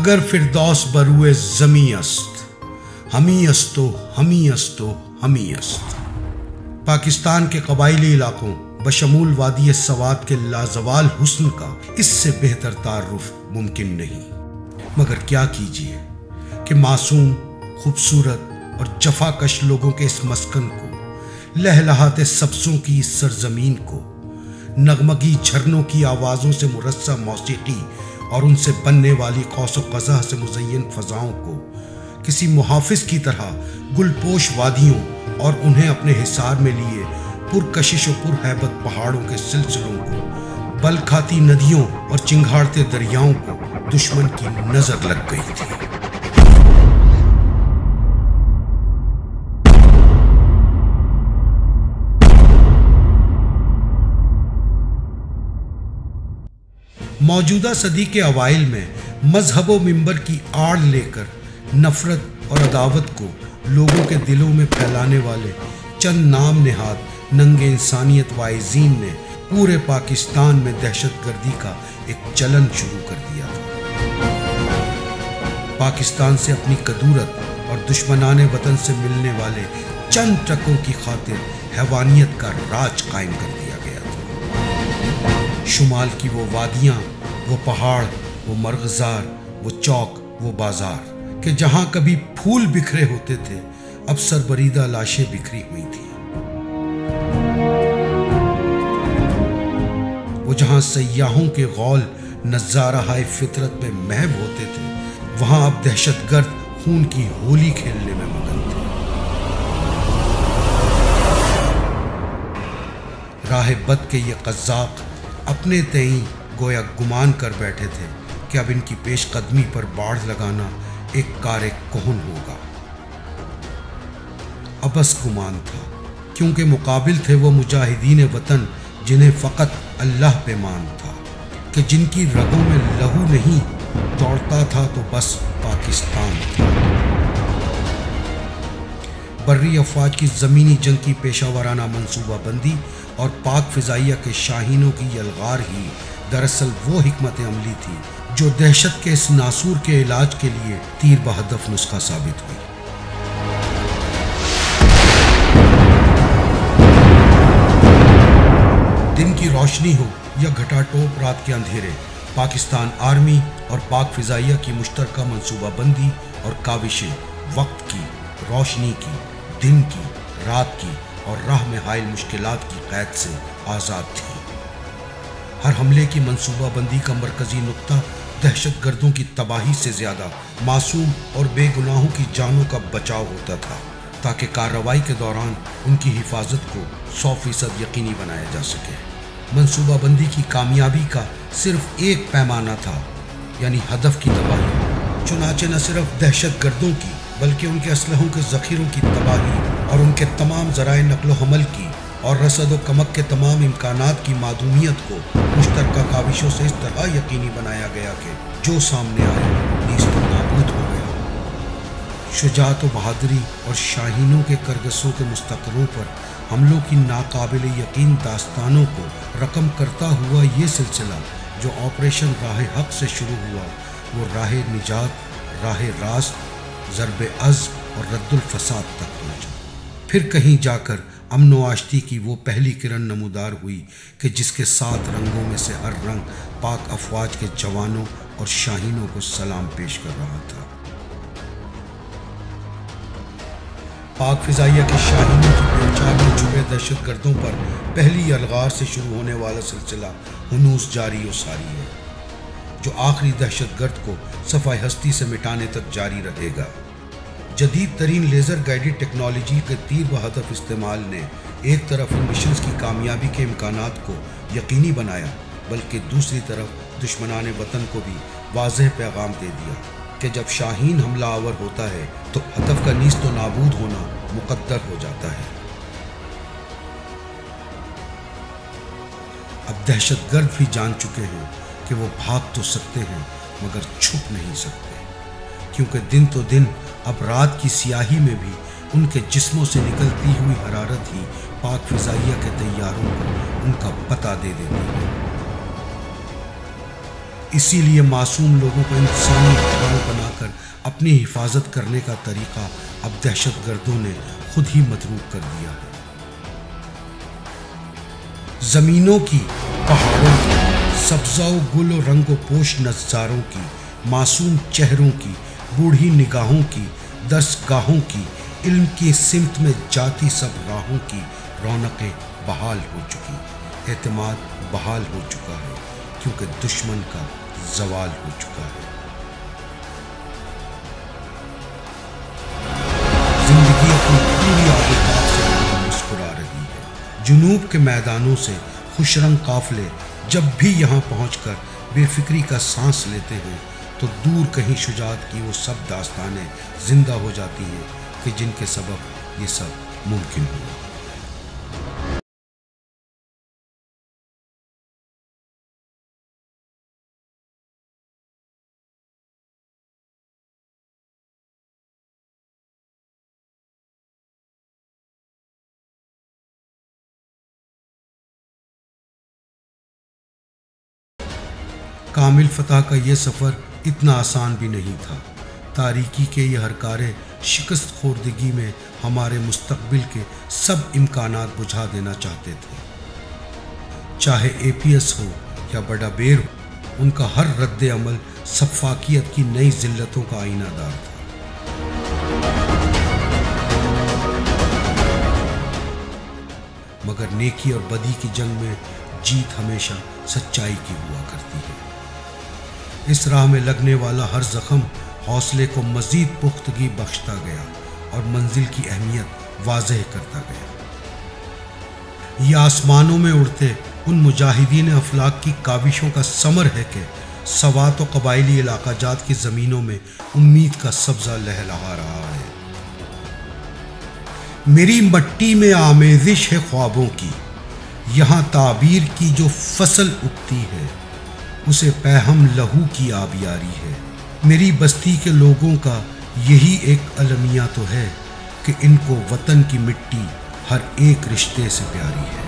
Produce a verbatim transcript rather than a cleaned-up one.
मगर फिरदौस बरुए ज़मी अस्त, हमी अस्तो हमी अस्तो हमी अस्त। पाकिस्तान के कबाइली इलाकों बशमूल वादी सवात के लाजवाल हुस्न का इससे बेहतर तारुफ मुमकिन नहीं। मगर क्या कीजिए कि मासूम, खूबसूरत और जफाकश लोगों के इस मस्कन को, लहलहाते सब्सों की इस सरजमीन को, नगमगी झरनों की आवाज़ों से मुरस्सा मौसीकी और उनसे बनने वाली कौस व क़ज़ा से मुज़य्यन फ़ज़ाओं को किसी मुहाफ़िज़ की तरह गुलपोश वादियों और उन्हें अपने हिसार में लिए पुरकशिश और पुरहैबत पहाड़ों के सिलसिलों को, बल खाती नदियों और चिंगाड़ते दरियाओं को दुश्मन की नज़र लग गई थी। मौजूदा सदी के अवाइल में मजहब व मिंबर की आड़ लेकर नफरत और अदावत को लोगों के दिलों में फैलाने वाले चंद नाम नेहाद नंगे इंसानियत वाइजीन ने पूरे पाकिस्तान में दहशतगर्दी का एक चलन शुरू कर दिया था। पाकिस्तान से अपनी कदूरत और दुश्मनाने वतन से मिलने वाले चंद टकों की खातिर हैवानियत का राज कायम कर दिया गया था। शुमाल की वो वादियाँ, वो पहाड़, वो मरग़ज़ार, वो चौक, वो बाजार कि जहाँ कभी फूल बिखरे होते थे, अब सरबरीदा लाशें बिखरी हुई थी। वो जहाँ सयाहों के गौल नज़ारा हाय फितरत में महव होते थे, वहाँ अब दहशतगर्द खून की होली खेलने में मगन थे। राह बद के ये क़ज़्ज़ाक़ अपने तईं गोया गुमान कर बैठे थे कि अब इनकी पेशकदमी पर बाढ़ लगाना एक कार कोहन होगा। अबस गुमान था, क्योंकि मुकाबिल थे वो मुजाहिदीन वतन जिन्हें फ़कत अल्लाह पे मान था, कि जिनकी रगों में लहू नहीं दौड़ता था तो बस पाकिस्तान था। बर्री अफवाज की ज़मीनी जंग की पेशावराना मनसूबा बंदी और पाक फ़िज़ाइया के शाहीनों की यलगार ही दरअसल वो हिकमत अमली थी जो दहशत के इस नासूर के इलाज के लिए तीर बहदफ नुस्खा साबित हुई। दिन की रोशनी हो या घटाटोप रात के अंधेरे, पाकिस्तान आर्मी और पाक फ़िज़ाइया की मुश्तरका मनसूबाबंदी और काविशें वक्त की, रोशनी की, दिन की, रात की और राह में हाइल मुश्किलात की कैद से आज़ाद थी। हर हमले की मनसूबाबंदी का मरकज़ी नुक्ता दहशत गर्दों की तबाही से ज़्यादा मासूम और बेगुनाहों की जानों का बचाव होता था, ताकि कार्रवाई के दौरान उनकी हिफाजत को सौ फीसद यकीनी बनाया जा सके। मनसूबाबंदी की कामयाबी का सिर्फ एक पैमाना था, यानी हदफ की तबाही। चुनाचे न सिर्फ दहशत गर्दों की बल्कि उनके असलहों के ज़ख़ीरों की तबाही और उनके तमाम ज़राए नक़्ल हमल की और रसद व कमक के तमाम इम्कानात की मादूमियत को मुश्तरका काविशों से इस तरह यकीनी बनाया गया कि जो सामने आया नीस्त नाबूद हो गया। शुजाअत व बहादुरी और शाहीनों के करगसों के मुस्तक़रों पर हमलों की नाकाबिल यकीन दास्तानों को रकम करता हुआ ये सिलसिला जो ऑपरेशन राह हक से शुरू हुआ, वो राह निजात, राह रास्त, ज़रब अज़ और रद्दुल फसाद तक पहुँचा। फिर कहीं जाकर अमन व आश्ती की वो पहली किरण नमूदार हुई कि जिसके सात रंगों में से हर रंग पाक अफवाज के जवानों और शाहीनों को सलाम पेश कर रहा था। पाक फ़िज़ाइया के शाहीनों की बेचार में छुपे दहशत गर्दों पर पहली अलगार से शुरू होने वाला सिलसिला हुनूस जारी और सारी है, जो आखिरी दहशत गर्द को सफ़ाई हस्ती से मिटाने तक जारी रहेगा। जदीद तरीन लेज़र गाइडेड टेक्नोलॉजी के तीर व हदफ इस्तेमाल ने एक तरफ इन मिशंस की कामयाबी के इम्कानात को यकीनी बनाया, बल्कि दूसरी तरफ दुश्मनाने वतन को भी वाज़ेह पैगाम दे दिया कि जब शाहीन हमला आवर होता है तो हदफ का नीस्त व नाबूद होना मुक़द्दर हो जाता है। अब दहशतगर्द भी जान चुके हैं कि वो भाग तो सकते हैं मगर छुप नहीं सकते, क्योंकि दिन तो दिन अब रात की सियाही में भी उनके जिस्मों से निकलती हुई हरारत ही पाक फ़िज़ाइया के तैयारों को उनका पता दे देती है। اسی لیے معصوم لوگوں کو انسانی ڈھال بنا کر اپنی حفاظت کرنے کا طریقہ اب دہشت گردوں نے خود ہی متروک کر دیا ہے۔ زمینوں کی، پہاڑوں کی، سبزہ و گل و رنگ و پوش نظاروں کی، معصوم چہروں کی، بوڑھی نگاہوں کی، درس گاہوں کی، علم کی سمت میں جاتی سب راہوں کی رونقیں بحال ہو چکی، اعتماد بحال ہو چکا ہے، کیونکہ دشمن کا زوال ہو چکا ہے۔ زندگی اپنی پوری آبادات سے مسکرا رہی ہے۔ جنوب کے میدانوں سے خوش رنگ قافلے جب بھی یہاں پہنچ کر بے فکری کا سانس لیتے ہیں تو دور کہیں شجاعت کی وہ سب داستانیں زندہ ہو جاتی ہیں کہ جن کے سبب یہ سب ممکن ہوا۔ کامل فتح کا یہ سفر اتنا آسان بھی نہیں تھا۔ تاریکی کے یہ ہرکارے شکست خوردگی میں ہمارے مستقبل کے سب امکانات بجھا دینا چاہتے تھے۔ چاہے اے پی ایس ہو یا بڑا بیر ہو، ان کا ہر رد عمل سفاکیت کی نئی ذلتوں کا آئینہ دار تھا۔ مگر نیکی اور بدی کی جنگ میں جیت ہمیشہ سچائی کی ہوا کرتی ہے۔ اس راہ میں لگنے والا ہر زخم حوصلے کو مزید پختگی بخشتا گیا اور منزل کی اہمیت واضح کرتا گیا۔ یہ آسمانوں میں اڑتے ان مجاہدین افلاک کی کاوشوں کا ثمر ہے کہ سوات و قبائلی علاقہ جات کی زمینوں میں امید کا سبزہ لہلہا رہا ہے۔ میری مٹی میں آمیزش ہے خوابوں کی، یہاں تعبیر کی جو فصل اگتی ہے اسے پیہم لہو کی آبیاری ہے۔ میری بستی کے لوگوں کا یہی ایک المیہ تو ہے کہ ان کو وطن کی مٹی ہر ایک رشتے سے پیاری ہے۔